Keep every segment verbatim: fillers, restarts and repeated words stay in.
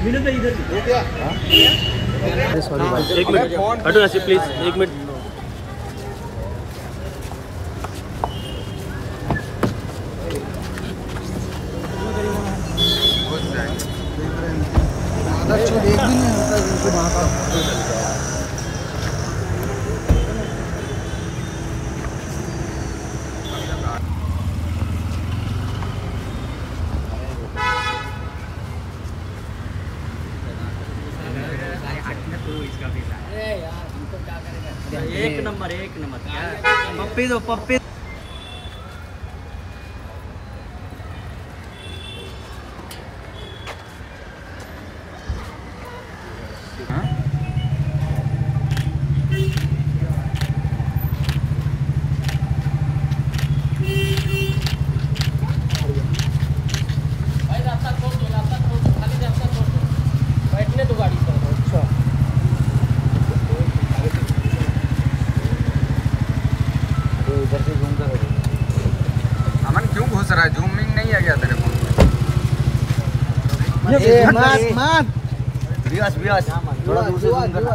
Minute में इधर हो गया। सॉरी भाई, एक मिनट हटो ना प्लीज, एक मिनट। एक भी नहीं होता इनको वहाँ का। एक नंबर एक नंबर पप्पी दो पप्पी। अमन क्यों घुस रहा है? जूमिंग नहीं है क्या तेरे फोन में? ये मत मत बियास बियास थोड़ा दूर से जूम करना।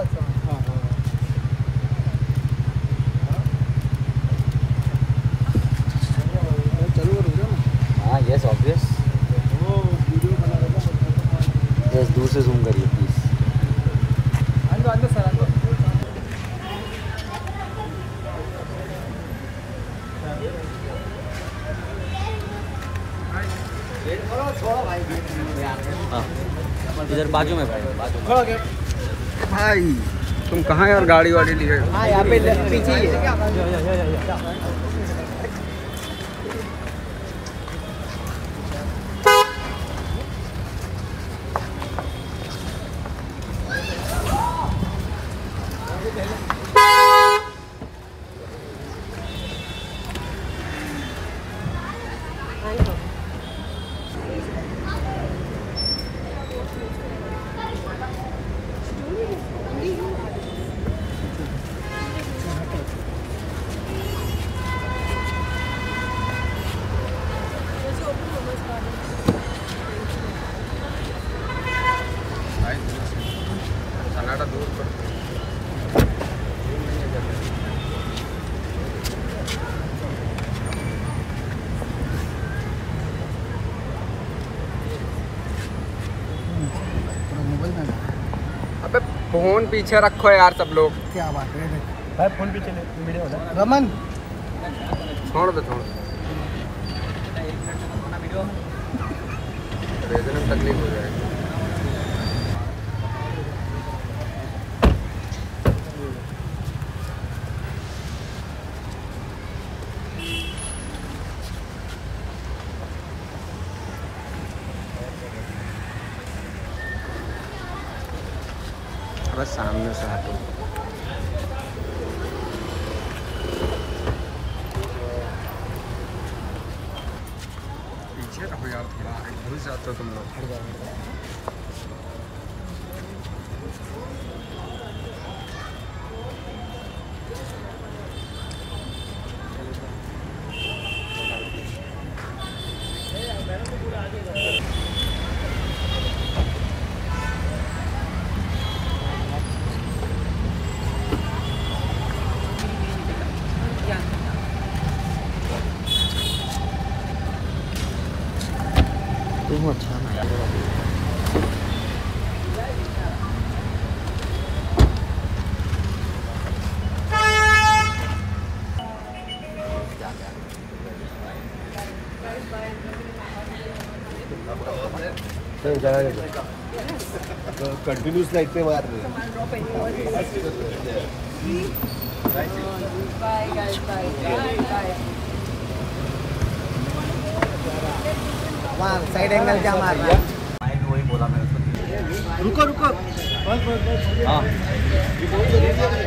हाँ यस ऑब्वियस, यस दूर से जूम करिए प्लीज। अंदर अंदर सर अंदर। इधर बाजू में भाई, बाजू में। भाई तुम कहाँ यार गाड़ी वाड़ी लिए? हाँ यहाँ पे पीछे ही है। सन्नाटा दूर पर अबे फोन पीछे रखो यार सब लोग। क्या बात है भाई, फोन पीछे ले वीडियो हो रहा रमन। छोड़ दो छोड़ रेजर में तकलीफ हो जाएगी। बस सामने से हटो। पीछे रहो यार थोड़ा, घुस जाते हो तुम लोग। तुम अच्छा ना कंटिन्यूस लाइट पे मार रहे हैं। Bye guys, bye. Bye, bye. वहाँ साइड एंगल क्या मार रहा है? वही बोला मैं उसको। रुको रुको। हाँ